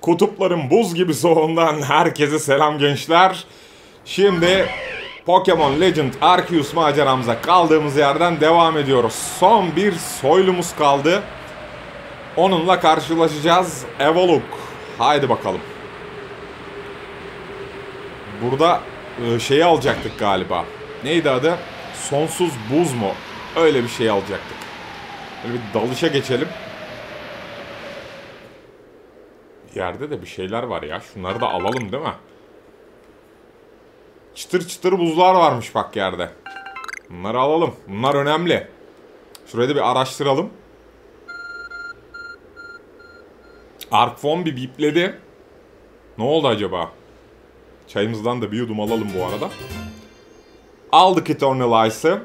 Kutupların buz gibi soğuğundan herkese selam gençler. Şimdi Pokemon Legend Arceus maceramıza kaldığımız yerden devam ediyoruz. Son bir soylumuz kaldı. Onunla karşılaşacağız. Evoluk. Haydi bakalım. Burada şeyi alacaktık galiba. Neydi adı? Sonsuz buz mu? Öyle bir şey alacaktık. Böyle bir dalışa geçelim. Yerde de bir şeyler var ya. Şunları da alalım değil mi? Çıtır çıtır buzlar varmış bak yerde. Bunları alalım. Bunlar önemli. Şurayı da bir araştıralım. Arcphone bir bipledi. Ne oldu acaba? Çayımızdan da bir yudum alalım bu arada. Aldık Eternal Ice'ı.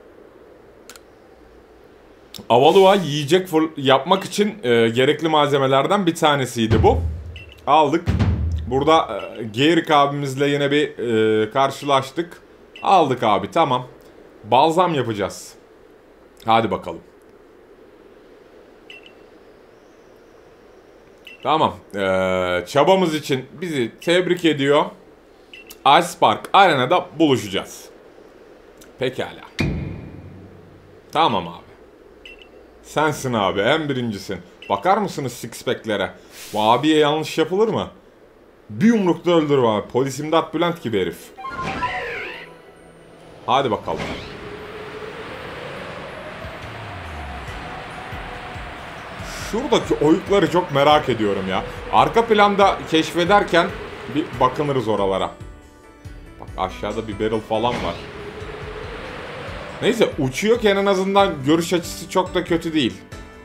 Avalua yiyecek yapmak için gerekli malzemelerden bir tanesiydi bu. Aldık. Burada Gerik abimizle yine bir karşılaştık. Aldık abi, tamam. Balzam yapacağız. Hadi bakalım. Tamam. Çabamız için bizi tebrik ediyor. Ice Park Arena'da buluşacağız. Pekala. Tamam abi. Sensin abi, en birincisin. Bakar mısınız six pack'lere? Bu abiye yanlış yapılır mı? Bir yumrukta öldürür abi. Polis İmdat Bülent gibi herif. Hadi bakalım. Şuradaki oyukları çok merak ediyorum ya. Arka planda keşfederken bir bakınırız oralara. Bak aşağıda bir barrel falan var. Neyse, uçuyorken en azından görüş açısı çok da kötü değil.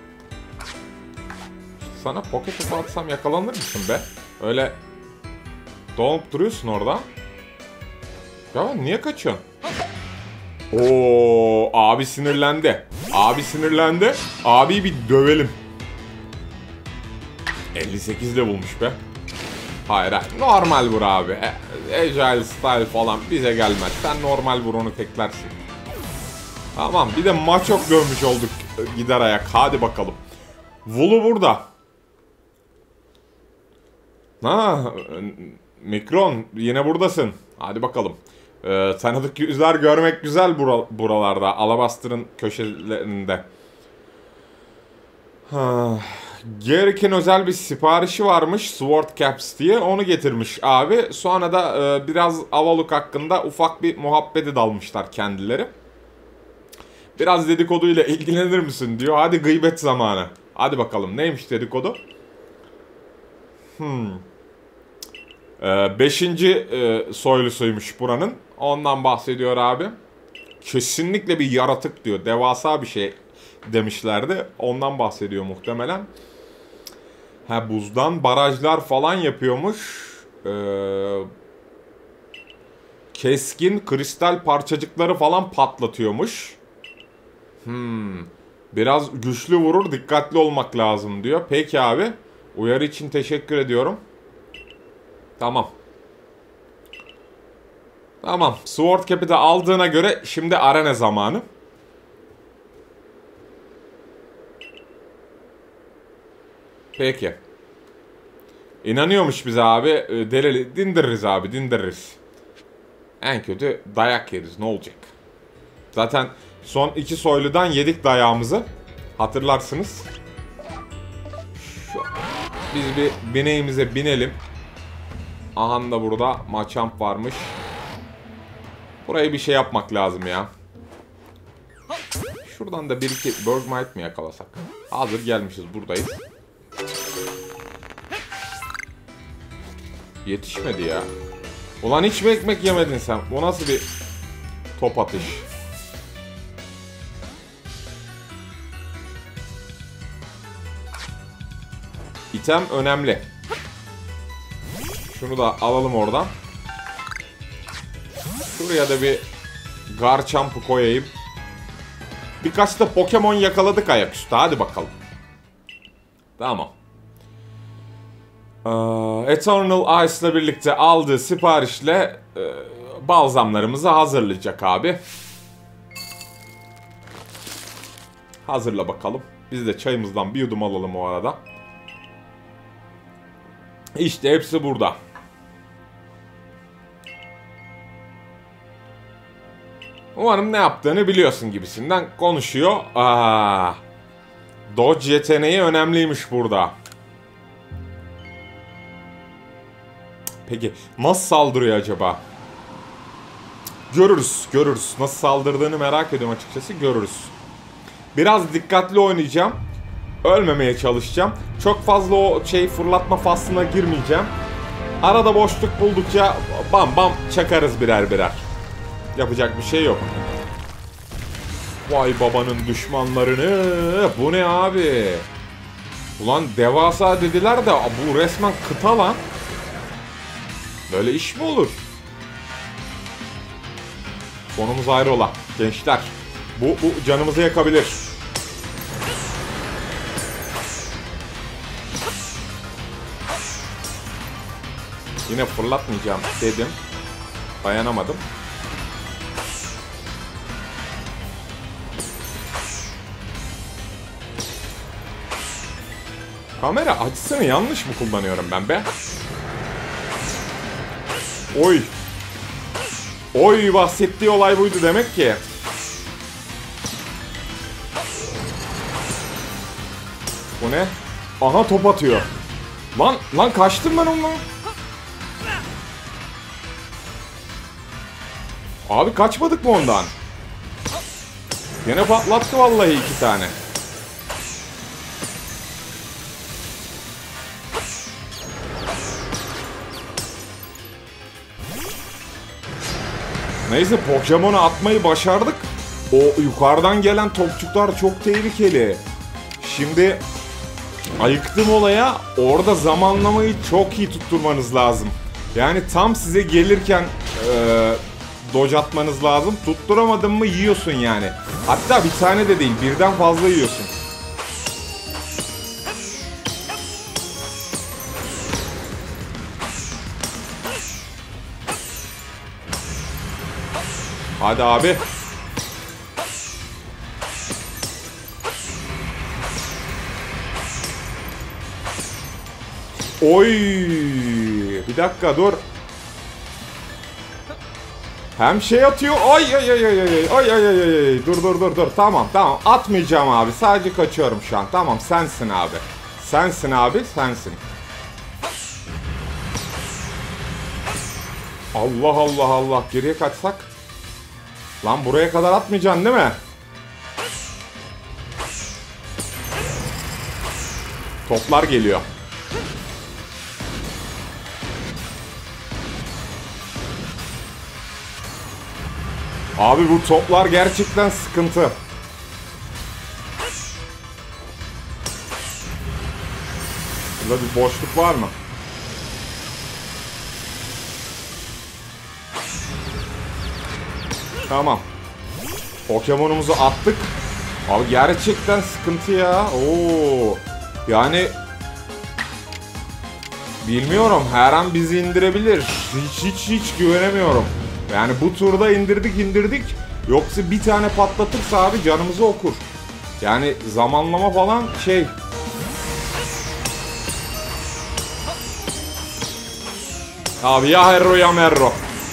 Sana pocket topu atsam yakalanır mısın be? Öyle donup duruyorsun orada. Ya niye kaçıyorsun? Oo, abi sinirlendi. Abi sinirlendi. Abiyi bir dövelim. 58 de bulmuş be. Hayır, normal vur abi. Agile style falan bize gelmez. Sen normal vur, onu teklersin. Tamam, bir de Machoke görmüş olduk gider ayak. Hadi bakalım. Vulu burada. Ha, Mikron yine buradasın. Hadi bakalım. Tanıdık yüzler görmek güzel buralarda. Alabaster'ın köşelerinde. Gerik'in özel bir siparişi varmış. Sword Caps diye. Onu getirmiş abi. Sonra da biraz Avaluk hakkında ufak bir muhabbete dalmışlar kendileri. Biraz dedikoduyla ilgilenir misin diyor. Hadi gıybet zamanı. Hadi bakalım, neymiş dedikodu? Beşinci soylusuymuş buranın. Ondan bahsediyor abi. Kesinlikle bir yaratık diyor. Devasa bir şey demişlerdi. Ondan bahsediyor muhtemelen. Ha, buzdan barajlar falan yapıyormuş. Keskin kristal parçacıkları falan patlatıyormuş. Biraz güçlü vurur, dikkatli olmak lazım diyor. Peki abi. Uyarı için teşekkür ediyorum. Tamam. Tamam. Sword Cap'i de aldığına göre şimdi arena zamanı. Peki. İnanıyormuş bize abi. Delili dindiririz abi, dindiririz. En kötü dayak yeriz, ne olacak? Zaten son iki soyludan yedik dayağımızı. Hatırlarsınız. Biz bir bineğimize binelim. Aha da burada Machamp varmış. Burayı bir şey yapmak lazım ya. Şuradan da bir iki Bergmite mi yakalasak? Hazır gelmişiz, buradayız. Yetişmedi ya. Ulan hiç mi ekmek yemedin sen? Bu nasıl bir top atış? İtem önemli. Şunu da alalım oradan. Şuraya da bir Garchamp'ı koyayım. Birkaç da Pokemon yakaladık ayaküstü. Hadi bakalım. Tamam. Eternal Ice ile birlikte aldığı siparişle balzamlarımızı hazırlayacak abi. Hazırla bakalım. Biz de çayımızdan bir yudum alalım o arada. İşte hepsi burada. Umarım ne yaptığını biliyorsun gibisinden konuşuyor. Dodge yeteneği önemliymiş burada. Peki nasıl saldırıyor acaba? Görürüz. Nasıl saldırdığını merak ediyorum açıkçası, görürüz. Biraz dikkatli oynayacağım. Ölmemeye çalışacağım. Çok fazla o fırlatma faslına girmeyeceğim. Arada boşluk buldukça bam bam çakarız birer birer. Yapacak bir şey yok. Vay babanın düşmanlarını. Bu ne abi? Ulan devasa dediler de bu resmen kıta lan. Böyle iş mi olur? Sonumuz ayrıla gençler. Bu canımızı yakabilir. Yine fırlatmayacağım dedim. Dayanamadım. Kamera açısını yanlış mı kullanıyorum ben be? Oy. Oy, bahsettiği olay buydu demek ki. Bu ne? Aha, top atıyor. Lan kaçtım ben ondan. Abi kaçmadık mı ondan? Gene patlattı vallahi 2 tane. Neyse, Pokemon'u atmayı başardık. O yukarıdan gelen topçuklar çok tehlikeli. Şimdi ayıktım olaya, orada zamanlamayı çok iyi tutturmanız lazım. Yani tam size gelirken dodge atmanız lazım. Tutturamadın mı yiyorsun yani. Hatta bir tane de değil, birden fazla yiyorsun. Hadi abi. Oy! Bir dakika dur. Hem şey atıyor. Ay. Dur. Tamam. Atmayacağım abi. Sadece kaçıyorum şu an. Tamam, sensin abi. Sensin. Allah. Geriye kaçsak. Lan buraya kadar atmayacaksın değil mi? Toplar geliyor. Abi bu toplar gerçekten sıkıntı. Burada bir boşluk var mı? Tamam. Pokemon'umuzu attık. Abi gerçekten sıkıntı ya. Oo. Yani bilmiyorum, her an bizi indirebilir. Hiç güvenemiyorum. Yani bu turda indirdik. Yoksa bir tane patlatırsa abi canımızı okur. Yani zamanlama falan şey. Abi ya Herro ya Merro.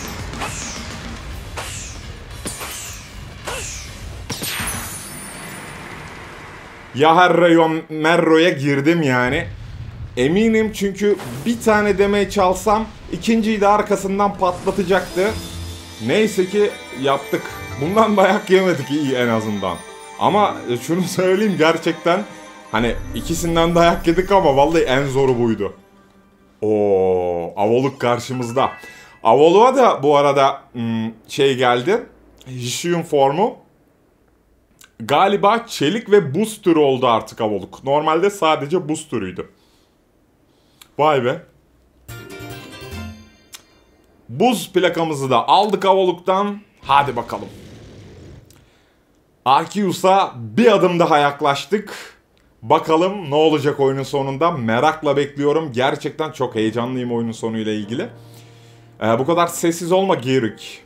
Ya Herro Merro'ya girdim yani. Eminim, çünkü bir tane demeye çalsam ikinciyi de arkasından patlatacaktı. Neyse ki yaptık. Bundan dayak yemedik, iyi en azından. Ama şunu söyleyeyim, gerçekten hani ikisinden dayak yedik ama vallahi en zoru buydu. Oo, Avoluk karşımızda. Avoluk'a da bu arada şey geldi. Hisuian formu. Galiba çelik ve buz türü oldu artık Avoluk. Normalde sadece buz türüydü. Vay be. Buz plakamızı da aldık Avoluk'tan. Hadi bakalım. Arceus'a bir adım daha yaklaştık. Bakalım ne olacak oyunun sonunda. Merakla bekliyorum. Gerçekten çok heyecanlıyım oyunun sonuyla ilgili. Bu kadar sessiz olma Gearik.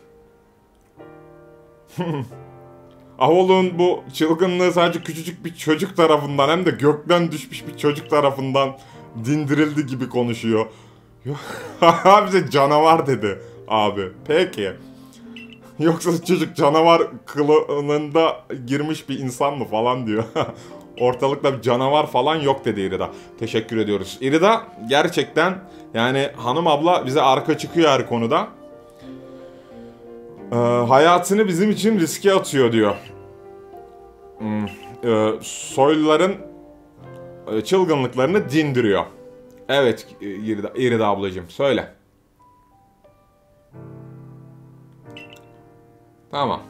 Avoluk'un bu çılgınlığı sadece küçücük bir çocuk tarafından, hem de gökten düşmüş bir çocuk tarafından dindirildi gibi konuşuyor. Bize canavar dedi abi. Peki. Yoksa çocuk canavar kılığında girmiş bir insan mı falan diyor. Ortalıkta bir canavar falan yok dedi Irida. Teşekkür ediyoruz. Irida gerçekten yani hanım abla bize arka çıkıyor her konuda. Hayatını bizim için riske atıyor diyor. Soyluların çılgınlıklarını dindiriyor. Evet Irida ablacığım söyle. Tamam.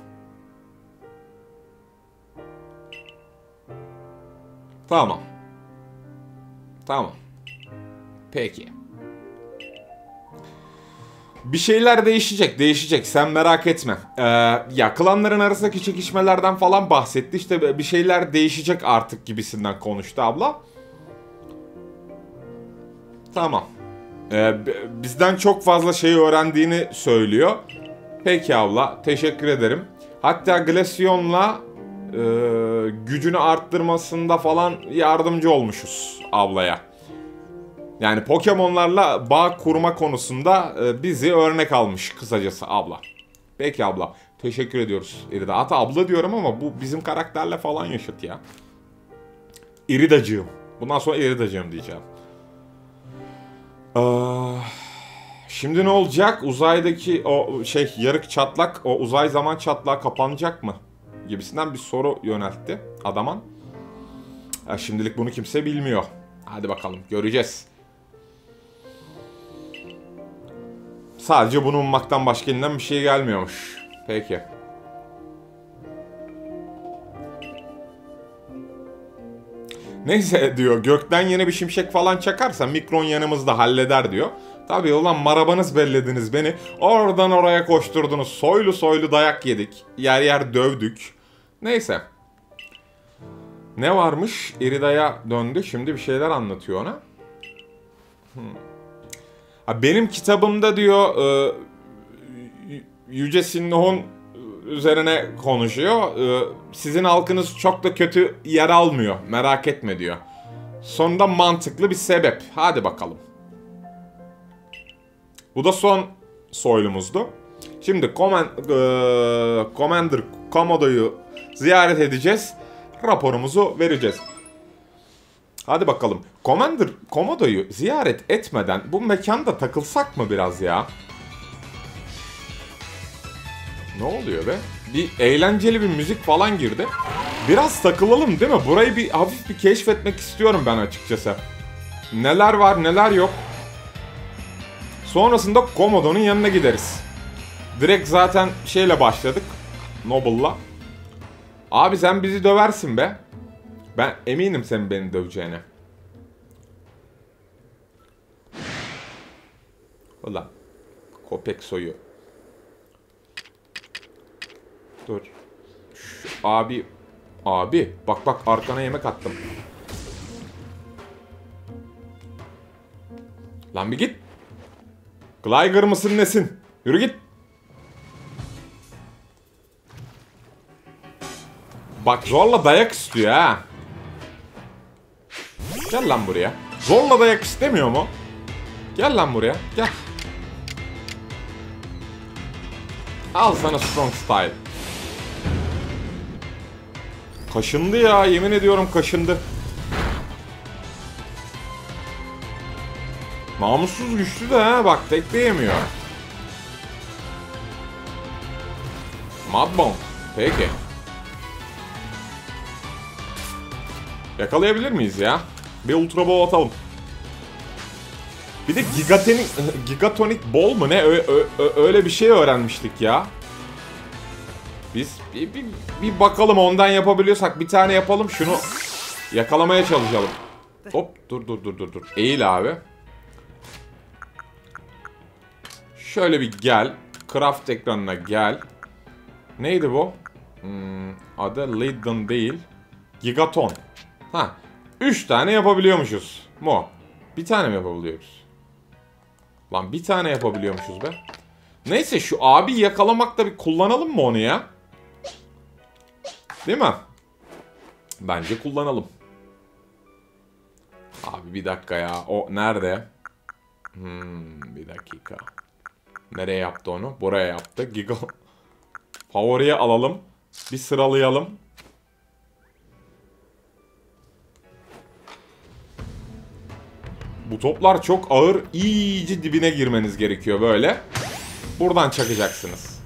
Tamam. Tamam. Peki. Bir şeyler değişecek. Sen merak etme. Ya klanların arasındaki çekişmelerden falan bahsetti. İşte bir şeyler değişecek artık gibisinden konuştu abla. Tamam. Bizden çok fazla şey öğrendiğini söylüyor. Peki abla, teşekkür ederim. Hatta Glaceon'la gücünü arttırmasında falan yardımcı olmuşuz ablaya. Yani Pokemon'larla bağ kurma konusunda bizi örnek almış kısacası abla. Peki abla, teşekkür ediyoruz Irida. Hatta abla diyorum ama bu bizim karakterle falan yaşıt ya. Iridacığım. Bundan sonra Iridacığım diyeceğim. Şimdi ne olacak? Uzaydaki o yarık çatlak, o uzay zaman çatlağı kapanacak mı? Gibisinden bir soru yöneltti adama. Şimdilik bunu kimse bilmiyor. Hadi bakalım göreceğiz. Sadece bunu ummaktan başka elinden bir şey gelmiyormuş. Peki. Neyse diyor, gökten yine bir şimşek falan çakarsa Mikron yanımızda halleder diyor. Tabii ulan marabanız bellediniz beni. Oradan oraya koşturdunuz. Soylu soylu dayak yedik. Yer yer dövdük. Neyse. Ne varmış? Irida'ya döndü. Şimdi bir şeyler anlatıyor ona. Benim kitabımda diyor Yüce Sinnoh'un üzerine konuşuyor. Sizin halkınız çok da kötü yer almıyor. Merak etme diyor. Sonunda mantıklı bir sebep. Hadi bakalım. Bu da son soylumuzdu. Şimdi Commander Komodo'yu ziyaret edeceğiz. Raporumuzu vereceğiz. Hadi bakalım. Commander Komodo'yu ziyaret etmeden bu mekanda takılsak mı biraz ya? Ne oluyor be? Bir eğlenceli bir müzik falan girdi. Biraz takılalım değil mi? Burayı bir hafif bir keşfetmek istiyorum ben açıkçası. Neler var neler yok. Sonrasında Komodo'nun yanına gideriz. Direkt zaten şeyle başladık. Noble'la. Abi sen bizi döversin be. Ben eminim senin beni döveceğine. Ulan. Köpek soyu. Dur. Abi. Abi. Bak bak arkana yemek attım. Lan bir git. Gligar mısın nesin? Yürü git. Bak zorla dayak istiyor ha. Gel lan buraya. Zorla dayak istemiyor mu? Gel lan buraya. Gel. Al sana strong style. Kaşındı ya. Yemin ediyorum kaşındı. Namussuz güçlü de ha. Bak tek de yemiyor. Mudbomb. Peki. Yakalayabilir miyiz ya? Bir ultra ball atalım. Bir de Gigatonic Ball mı ne? Öyle bir şey öğrenmiştik ya. Biz bir bakalım ondan yapabiliyorsak bir tane yapalım şunu yakalamaya çalışalım. Hop dur. Eğil abi. Şöyle bir gel. Craft ekranına gel. Neydi bu? Adı Leydon değil. Gigaton. Ha. 3 tane yapabiliyormuşuz. Mo. Bir tane mi yapabiliyoruz? Lan bir tane yapabiliyormuşuz be. Neyse şu abi yakalamakta bir kullanalım mı onu ya? Değil mi? Bence kullanalım. Abi bir dakika ya. O nerede? Bir dakika. Nereye yaptı onu? Buraya yaptı. Giggle. Favoriye alalım. Bir sıralayalım. Bu toplar çok ağır. İyice dibine girmeniz gerekiyor böyle. Buradan çakacaksınız.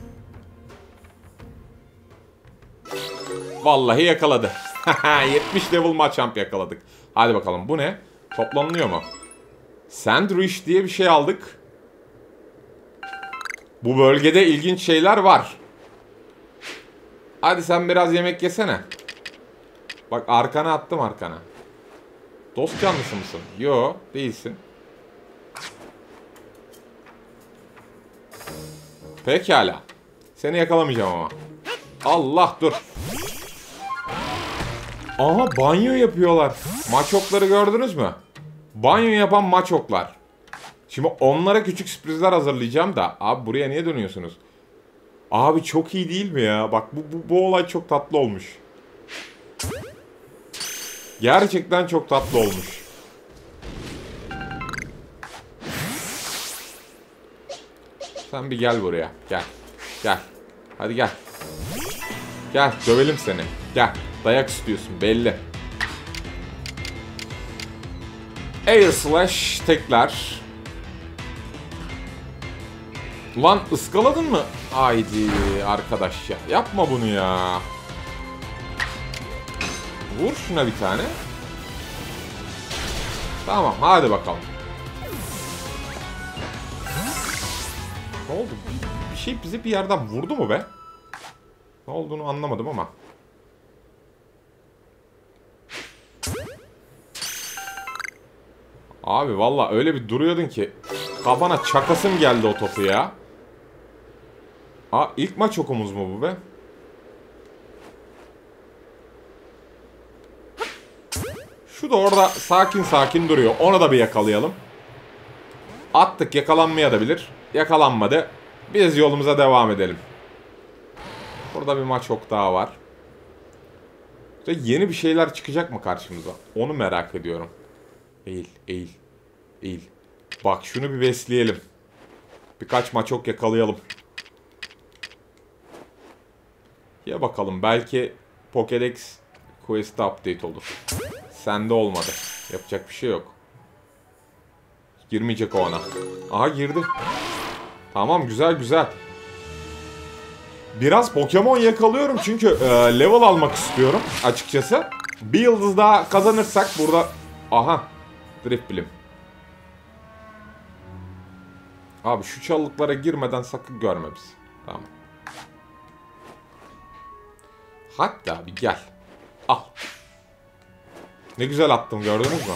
Vallahi yakaladı. 70 level Machamp yakaladık. Hadi bakalım, bu ne? Toplanılıyor mu? Sandwich diye bir şey aldık. Bu bölgede ilginç şeyler var. Hadi sen biraz yemek yesene. Bak arkana attım, arkana. Dost canlısı mısın? Yo, değilsin. Pekala. Seni yakalamayacağım ama. Allah, dur. Aha, banyo yapıyorlar. Maçokları gördünüz mü? Banyo yapan maçoklar. Şimdi onlara küçük sürprizler hazırlayacağım da. Abi buraya niye dönüyorsunuz? Abi çok iyi değil mi ya? Bak bu olay çok tatlı olmuş. Gerçekten çok tatlı olmuş. Sen bir gel buraya. Gel. Gel. Hadi gel. Gel, dövelim seni. Gel. Dayak istiyorsun belli. Air Slash tekrar. Lan ıskaladın mı? Haydi arkadaş ya. Yapma bunu ya. Vur şuna bir tane. Tamam, hadi bakalım. Ne oldu? Bir şey bizi bir yerden vurdu mu be? Ne olduğunu anlamadım ama. Abi valla öyle bir duruyordun ki kafana çakasım geldi o topu ya. İlk maç okumuz mu bu be? Şu da orada sakin sakin duruyor. Onu da bir yakalayalım. Attık, yakalanmaya da bilir. Yakalanmadı. Biz yolumuza devam edelim. Burada bir maç ok daha var. İşte yeni bir şeyler çıkacak mı karşımıza? Onu merak ediyorum. Eğil, eğil, eğil. Bak şunu bir besleyelim. Birkaç maç ok yakalayalım. Ya bakalım, belki Pokédex Quest'te update olur. Sende olmadı. Yapacak bir şey yok. Girmeyecek o ona. Aha, girdi. Tamam, güzel güzel. Biraz Pokemon yakalıyorum çünkü level almak istiyorum açıkçası. Bir yıldız daha kazanırsak burada... Aha. Drifblim. Abi şu çalılıklara girmeden sakın görme bizi. Tamam. Hatta bir gel. Al. Ne güzel attım, gördünüz mü?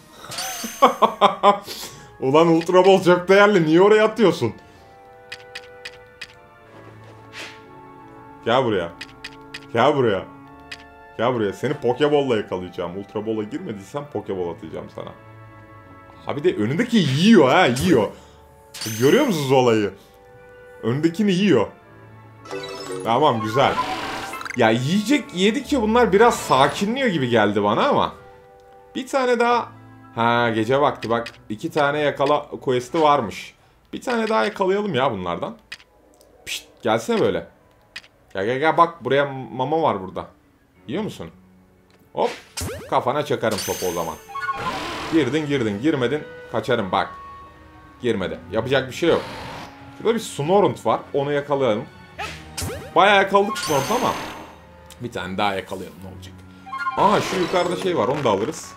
Ulan Ultra Ball çok değerli. Niye oraya atıyorsun? Gel buraya. Gel buraya. Gel buraya. Seni Pokeball'la yakalayacağım. Ultra Ball'a girmediysen Pokeball atacağım sana. Abi de önündeki yiyor ha, yiyor. Görüyor musunuz olayı? Önündekini yiyor. Tamam, güzel. Ya yiyecek yedikçe bunlar biraz sakinliyor gibi geldi bana ama. Bir tane daha. Ha, gece vakti bak. 2 tane yakala quest'i varmış. Bir tane daha yakalayalım ya bunlardan. Pişt, gelsene böyle. Gel gel gel, bak buraya mama var burada. Yiyor musun? Hop. Kafana çakarım topu o zaman. Girdin girdin, girmedin kaçarım bak. Girmedi. Yapacak bir şey yok. Şurada bir Snorunt var. Onu yakalayalım. Bayağı yakaladık Snorunt ama bir tane daha yakalayalım, ne olacak. Aha, şu yukarıda şey var, onu da alırız.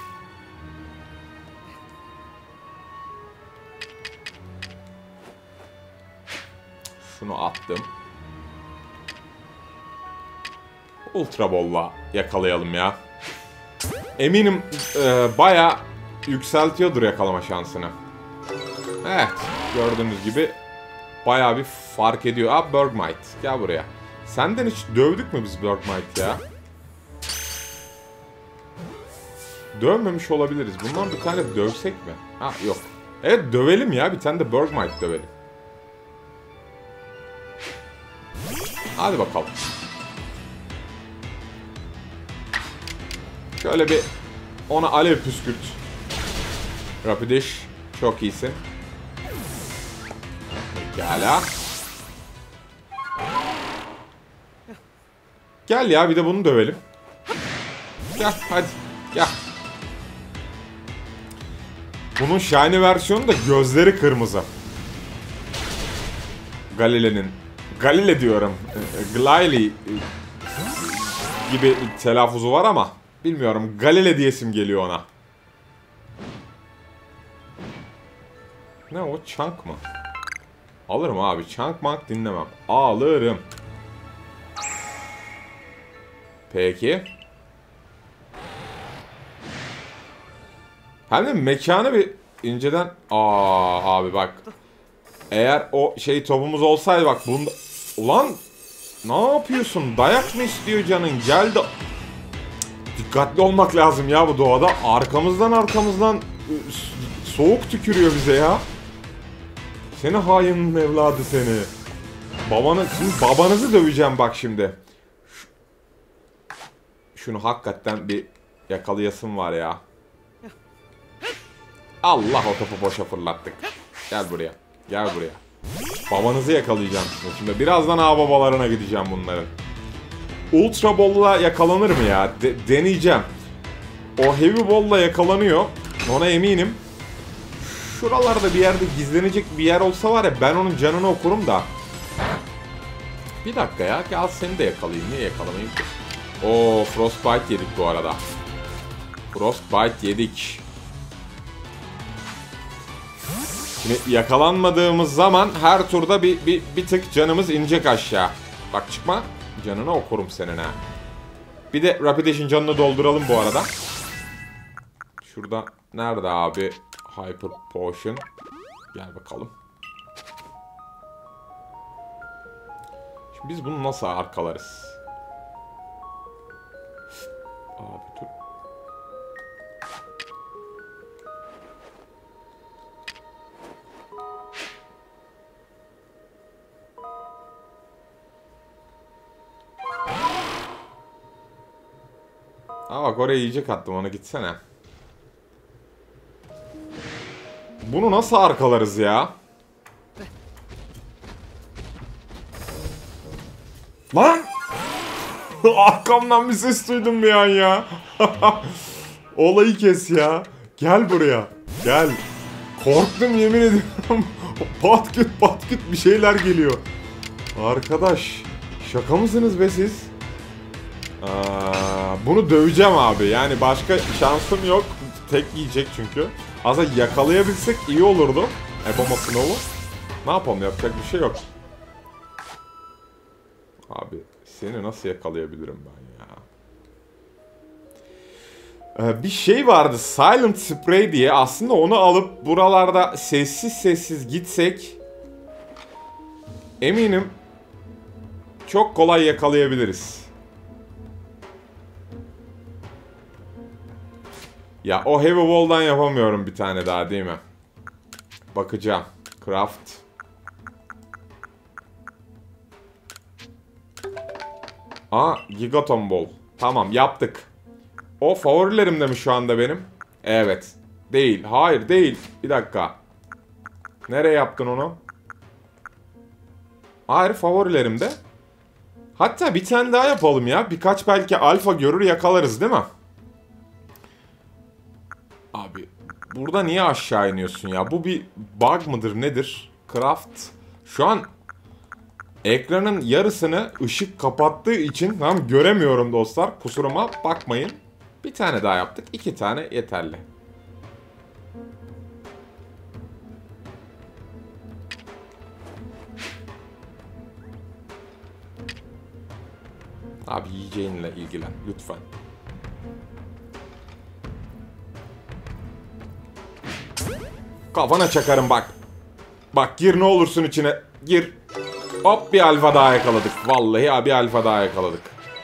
Şunu attım. Ultra Ball'la yakalayalım ya. Eminim bayağı yükseltiyordur yakalama şansını. Evet, gördüğünüz gibi bayağı bir fark ediyor. Bergmite, gel buraya. Senden hiç dövdük mü biz Bergmite ya? Dövmemiş olabiliriz. Bundan bir tane dövsek mi? Ha, yok. Evet, dövelim ya, bir tane de Bergmite dövelim. Hadi bakalım. Şöyle bir ona alev püskürt. Rapidash. Çok iyisin. Pekala. Gel ya bir de bunu dövelim. Gel hadi. Gel. Bunun shiny versiyonu da gözleri kırmızı. Galile'nin. Galile diyorum. Glaili gibi telaffuzu var ama bilmiyorum. Galile diyesim geliyor ona. Ne o? Chunk mı? Alırım abi. Chunk mank dinlemem. Alırım. Peki. Hem de mekanı bir inceden... abi bak. Eğer o şey topumuz olsaydı bak bunda... Ulan ne yapıyorsun? Dayak mı istiyor canın? Gel de... Dikkatli olmak lazım ya bu doğada. Arkamızdan soğuk tükürüyor bize ya. Seni hainin evladı seni. Şimdi babanızı döveceğim bak şimdi. Şunu hakikaten bir yakalayasım var ya. Allah o topu boşa fırlattık. Gel buraya. Gel buraya. Babanızı yakalayacağım şimdi. Birazdan ağababalarına gideceğim bunların. Ultra Ball'la yakalanır mı ya? Deneyeceğim. O Heavy Ball'la yakalanıyor. Ona eminim. Şuralarda bir yerde gizlenecek bir yer olsa var ya ben onun canını okurum da. Bir dakika ya. Gel seni de yakalayayım. Niye yakalamayayım ki? Oo, Frostbite yedik bu arada. Frostbite yedik. Şimdi yakalanmadığımız zaman her turda bir tık canımız inecek aşağı. Bak çıkma. Canını okurum senin ha. Bir de Rapidation canını dolduralım bu arada. Şurada nerede abi? Hyper Potion. Gel bakalım. Şimdi biz bunu nasıl arkalarız? Abi dur. Aa bak oraya yiyecek attım ona gitsene. Bunu nasıl arkalarız ya? Lan! Arkamdan bir ses duydum bir an ya. Olayı kes ya. Gel buraya. Gel. Korktum yemin ediyorum. Pat küt bir şeyler geliyor. Arkadaş. Şaka mısınız be siz? Bunu döveceğim abi. Yani başka şansım yok. Tek yiyecek çünkü. Aslında yakalayabilsek iyi olurdu. Yapamasın oğlum. Ne yapalım, yapacak bir şey yok. Abi seni nasıl yakalayabilirim ben ya? Bir şey vardı, Silent Spray diye. Aslında onu alıp buralarda sessiz gitsek eminim çok kolay yakalayabiliriz. Ya o Heavy Wall'dan yapamıyorum bir tane daha değil mi? Bakacağım. Craft. Gigaton Ball. Tamam yaptık. O favorilerimde mi şu anda benim? Evet. Değil. Hayır değil. Bir dakika. Nereye yaptın onu? Hayır favorilerimde. Hatta bir tane daha yapalım ya. Birkaç belki alfa görür yakalarız değil mi? Abi burada niye aşağı iniyorsun ya? Bu bir bug mıdır nedir? Craft. Şu an ekranın yarısını ışık kapattığı için tam göremiyorum dostlar. Kusuruma bakmayın. Bir tane daha yaptık. 2 tane yeterli. Abi yiyeceğinle ilgilen lütfen. Kafana çakarım bak. Bak gir ne olursun içine. Gir. Hop bir alfa daha yakaladık. Vallahi bir alfa daha yakaladık.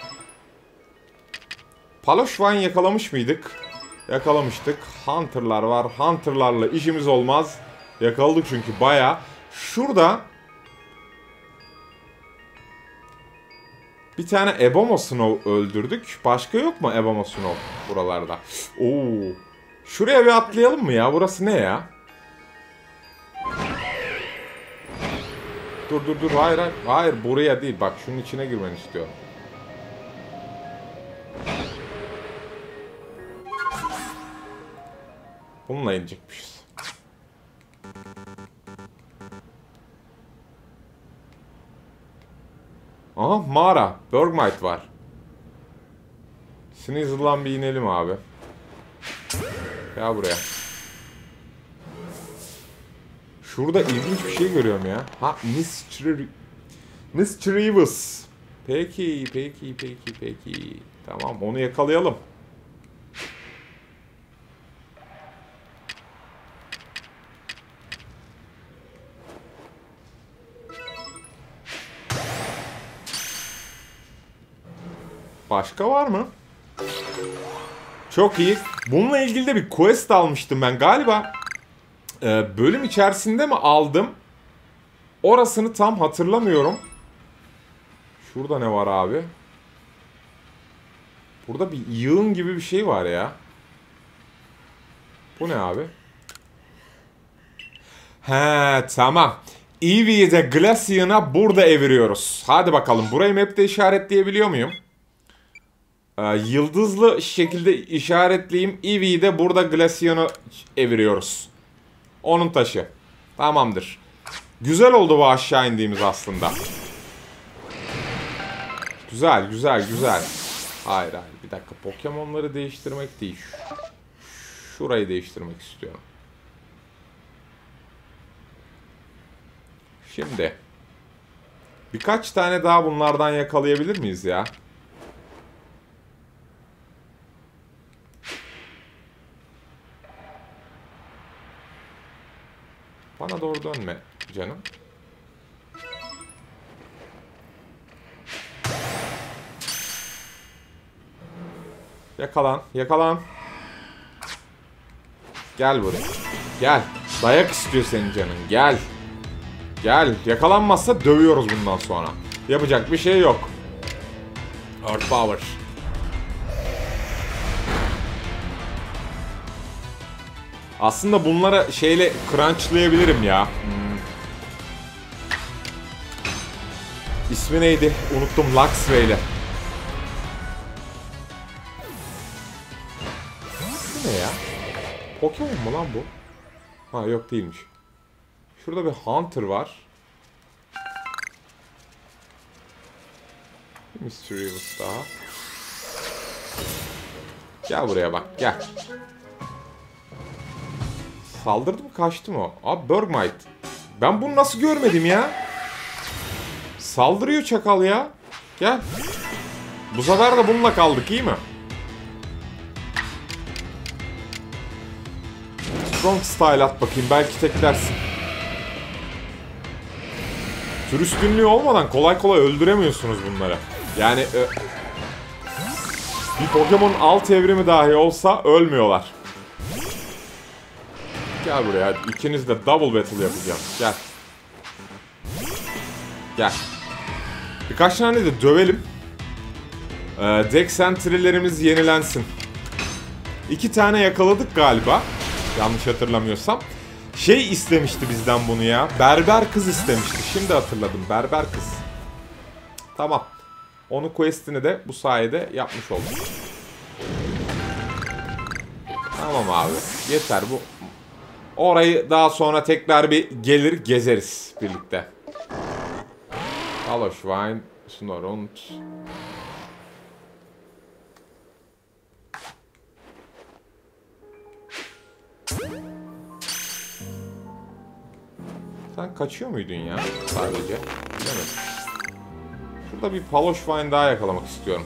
Paloşvan yakalamış mıydık? Yakalamıştık. Hunter'lar var. Hunter'larla işimiz olmaz. Yakaladık çünkü baya. Şurada bir tane Eboma Snow öldürdük. Başka yok mu Eboma Snow buralarda? Oo. Şuraya bir atlayalım mı ya? Burası ne ya? Dur. Hayır. Hayır, buraya değil. Bak şunun içine girmeni istiyorum. Bununla inecekmişiz. Aha, mağara. Bergmite var. Sneasel'dan bir inelim abi. Gel buraya. Şurada ilginç bir şey görüyorum ya. Ha, Mischievous. Peki. Tamam, onu yakalayalım. Başka var mı? Çok iyi. Bununla ilgili de bir quest almıştım ben galiba. Bölüm içerisinde mi aldım? Orasını tam hatırlamıyorum. Şurada ne var abi? Burada bir yığın gibi bir şey var ya. Bu ne abi? He, tamam. Eevee'yi de Glaceon'a burada eviriyoruz. Hadi bakalım. Burayı map'te işaretleyebiliyor muyum? Yıldızlı şekilde işaretleyeyim. Eevee'yi de burada Glaceon'a eviriyoruz. Onun taşı. Tamamdır. Güzel oldu bu aşağı indiğimiz aslında. Güzel. Hayır. Bir dakika. Pokemon'ları değiştirmek değil. Şurayı değiştirmek istiyorum. Şimdi. Birkaç tane daha bunlardan yakalayabilir miyiz ya? Bana doğru dönme canım. Yakalan. Gel buraya. Gel. Dayak istiyor senin canın. Gel. Yakalanmazsa dövüyoruz bundan sonra. Yapacak bir şey yok. Earth Power. Aslında bunlara şeyle crunchlayabilirim ya. İsmi neydi? Unuttum. Luxray. Bu ne ya? Pokemon mu lan bu? Ha, yok değilmiş. Şurada bir Hunter var. Bir Mischievous daha. Gel buraya bak, gel. Saldırdı mı, kaçtı mı o? Abi Bergmite. Ben bunu nasıl görmedim ya? Saldırıyor çakal ya. Gel. Bu sefer de bununla kaldık, iyi mi? Strong Style at bakayım, belki teklersin. Tür üstünlüğü olmadan kolay kolay öldüremiyorsunuz bunları. Yani bir Pokemon alt evrimi dahi olsa ölmüyorlar. Gel buraya, ikiniz de double battle yapacağım. Gel. Birkaç tane de dövelim. Dex entry'lerimiz yenilensin. 2 tane yakaladık galiba. Yanlış hatırlamıyorsam. Şey istemişti bizden bunu ya. Berber kız istemişti. Şimdi hatırladım. Berber kız. Tamam. Onun quest'ini de bu sayede yapmış olduk. Tamam abi. Yeter bu. Orayı daha sonra tekrar bir gelir gezeriz birlikte. Hallo Schwein. Snorrund. Sen kaçıyor muydun ya sadece? Bilemedim. Şurada bir Paloshvine daha yakalamak istiyorum.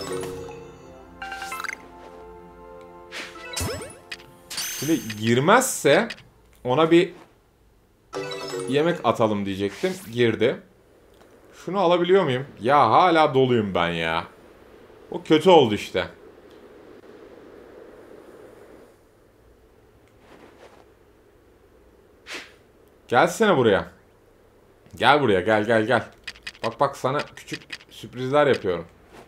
Şimdi girmezse ona bir yemek atalım diyecektim. Girdi. Şunu alabiliyor muyum? Ya hala doluyum ben ya. O kötü oldu işte. Gelsene buraya. Gel buraya, gel. Bak sana küçük sürprizler yapıyorum.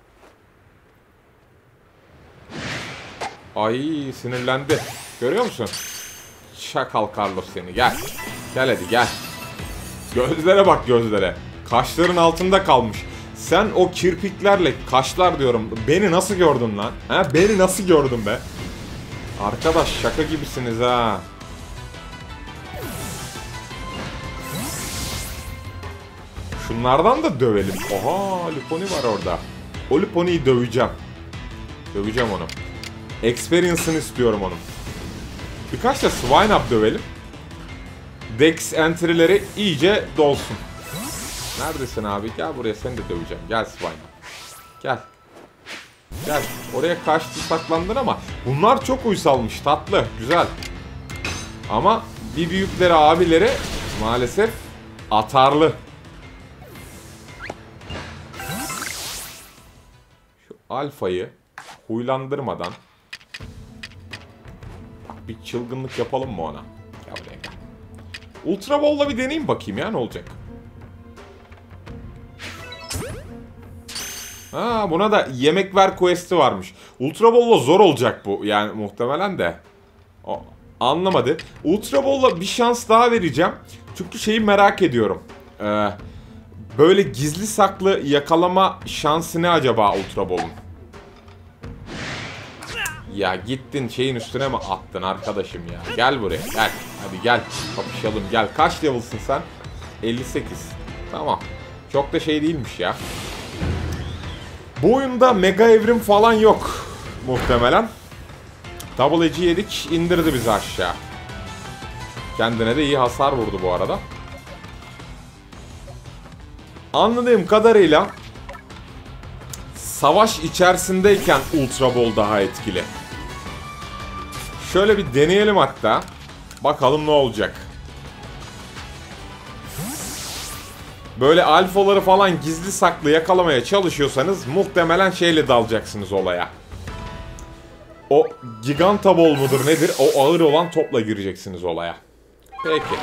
Ay, sinirlendi. Görüyor musun? Şakal Carlos seni, gel. Gel hadi gel. Gözlere bak, gözlere. Kaşların altında kalmış. Sen o kirpiklerle, kaşlar diyorum, beni nasıl gördün lan? Ha, beni nasıl gördün be? Arkadaş şaka gibisiniz ha. Şunlardan da dövelim. Oha, Luponi var orada. O Luponi'yi döveceğim. Döveceğim onu. Experience'ını istiyorum onun. Birkaç da Swinub dövelim. Dex entry'leri iyice dolsun. Neredesin abi? Gel buraya, seni de döveceğim. Gel Swinub. Gel. Gel. Oraya kaçtı, saklandın ama bunlar çok uysalmış. Tatlı. Güzel. Ama bir büyükleri, abileri maalesef atarlı. Şu alfayı huylandırmadan bak, bir çılgınlık yapalım mı ona? Gel buraya gel. Ultra Ball'la bir deneyeyim bakayım ya, ne olacak? Ha, buna da yemek ver quest'i varmış. Ultra Ball'la zor olacak bu yani muhtemelen de. O, anlamadı. Ultra Ball'la bir şans daha vereceğim. Çünkü şeyi merak ediyorum. Böyle gizli saklı yakalama şansı ne acaba Ultra Ball'un? Ya gittin şeyin üstüne mi attın arkadaşım ya? Gel buraya, gel. Hadi gel, kapışalım, gel. Kaç level'sın sen? 58. Tamam. Çok da şey değilmiş ya. Bu oyunda mega evrim falan yok muhtemelen. Double Edge'i yedik, indirdi bizi aşağı. Kendine de iyi hasar vurdu bu arada. Anladığım kadarıyla savaş içerisindeyken Ultra Ball daha etkili. Şöyle bir deneyelim hatta. Bakalım ne olacak. Böyle alfaları falan gizli saklı yakalamaya çalışıyorsanız muhtemelen şeyle dalacaksınız olaya. O Giganta Ball mudur nedir? O ağır olan topla gireceksiniz olaya. Peki.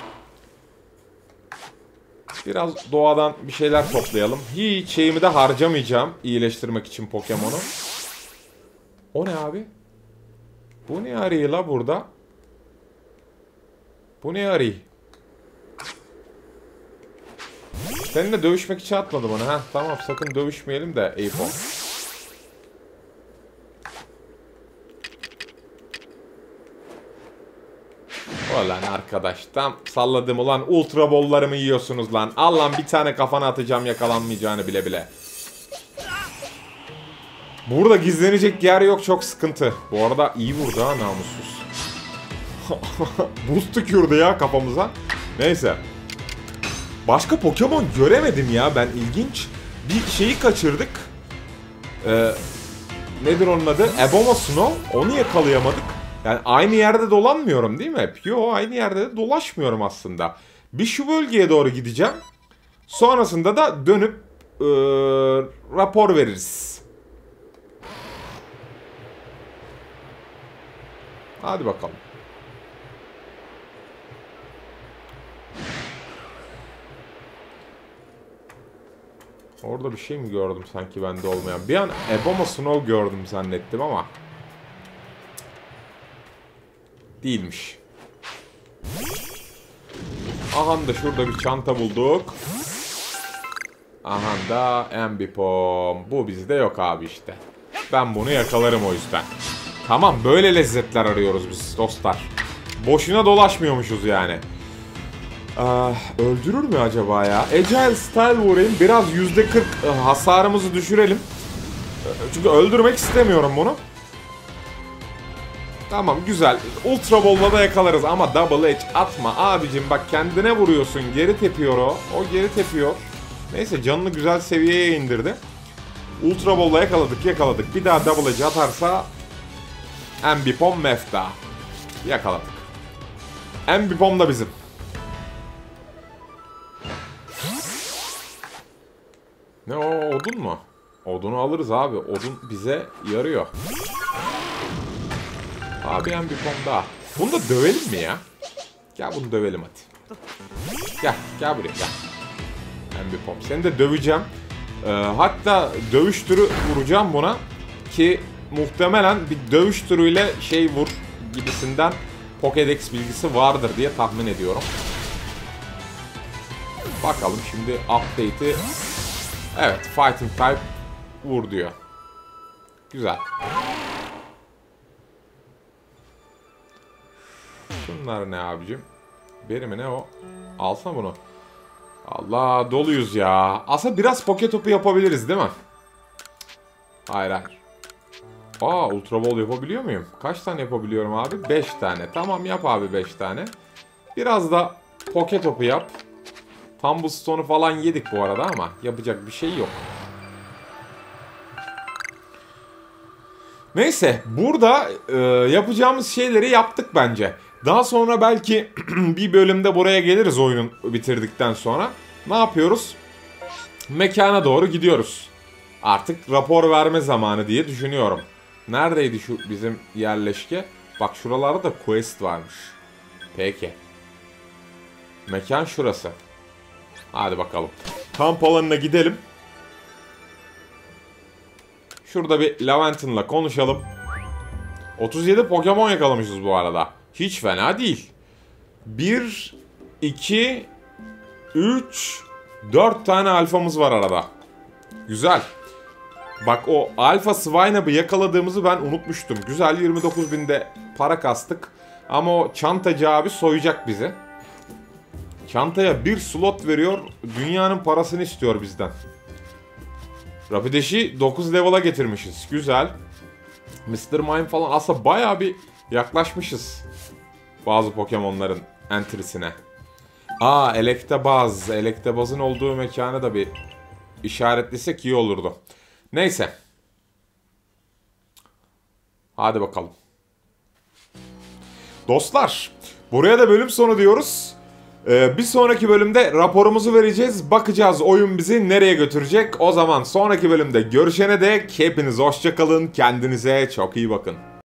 Biraz doğadan bir şeyler toplayalım. Hiç şeyimi de harcamayacağım iyileştirmek için Pokemon'u. O ne abi? Bu ne arıyor la burada? Bu ne arıyor? Seninle dövüşmek için atmadım onu. Ha tamam, sakın dövüşmeyelim de Apon. Ulan arkadaş, tam salladım ulan, Ultra Ball'larımı yiyorsunuz lan. Al lan, bir tane kafana atacağım yakalanmayacağını bile bile. Burada gizlenecek yer yok, çok sıkıntı. Bu arada iyi vurdu ha, namussuz. Buz tükürdü ya kafamıza. Neyse. Başka Pokemon göremedim ya ben, ilginç. Bir şeyi kaçırdık. Nedir onun adı? Abomasnow. Onu yakalayamadık. Yani aynı yerde dolanmıyorum değil mi hep? Yo, aynı yerde de dolaşmıyorum aslında. Bir şu bölgeye doğru gideceğim. Sonrasında da dönüp rapor veririz. Hadi bakalım. Orada bir şey mi gördüm sanki bende olmayan? Bir an Abomasnow gördüm zannettim ama değilmiş. Aha da şurada bir çanta bulduk. Aha da Ambipom. Bu bizde yok abi işte. Ben bunu yakalarım o yüzden. Tamam, böyle lezzetler arıyoruz biz dostlar. Boşuna dolaşmıyormuşuz yani. Öldürür mü acaba ya? Agile Style vurayım. Biraz %40 hasarımızı düşürelim. Çünkü öldürmek istemiyorum bunu. Tamam, güzel. Ultra Ball'la da yakalarız ama Double Edge atma abicim, bak kendine vuruyorsun. Geri tepiyor o. O geri tepiyor. Neyse, canını güzel seviyeye indirdi. Ultra Ball'la yakaladık. Bir daha Double Edge atarsa Ambipom mefta. Yakaladık. Ambipom da bizim. Ne o, odun mu? Odunu alırız abi. Odun bize yarıyor. Abi Ambipom daha. Bunu da dövelim mi ya? Gel bunu dövelim hadi. Gel buraya gel. Ambipom. Seni de döveceğim. Hatta dövüş türü vuracağım buna. Ki muhtemelen bir dövüş türüyle şey vur gibisinden Pokédex bilgisi vardır diye tahmin ediyorum. Bakalım şimdi update'i. Evet, fighting type vur diyor. Güzel. Bunlar ne abicim? Benim mi ne o? Alsana bunu. Allah, doluyuz ya. Aslında biraz poke topu yapabiliriz değil mi? Hayır hayır. Aa, ultra ball yapabiliyor muyum? Kaç tane yapabiliyorum abi? 5 tane. Tamam, yap abi 5 tane. Biraz da poke topu yap. Tumblestone'u falan yedik bu arada ama yapacak bir şey yok. Neyse, burada yapacağımız şeyleri yaptık bence. Daha sonra belki bir bölümde buraya geliriz oyunun bitirdikten sonra. Ne yapıyoruz? Mekana doğru gidiyoruz. Artık rapor verme zamanı diye düşünüyorum. Neredeydi şu bizim yerleşke? Bak, şuralarda da quest varmış. Peki. Mekan şurası. Hadi bakalım. Kamp alanına gidelim. Şurada bir Laventin'la konuşalım. 37 Pokemon yakalamışız bu arada. Hiç fena değil. 1, 2, 3, 4 tane alfamız var arada. Güzel. Bak, o alfa Swinub'ı yakaladığımızı ben unutmuştum. Güzel, 29.000'de para kastık. Ama o çantacı abi soyacak bizi. Çantaya bir slot veriyor. Dünyanın parasını istiyor bizden. Rapidage'i 9 level'a getirmişiz. Güzel. Mr. Mime falan. Aslında bayağı bir yaklaşmışız bazı Pokemon'ların entry'sine. Aa, Electabuzz. Electabuzz'ın olduğu mekanı da bir işaretlesek iyi olurdu. Neyse. Hadi bakalım. Dostlar, buraya da bölüm sonu diyoruz. Bir sonraki bölümde raporumuzu vereceğiz. Bakacağız oyun bizi nereye götürecek. O zaman sonraki bölümde görüşene dek hepiniz hoşça kalın. Kendinize çok iyi bakın.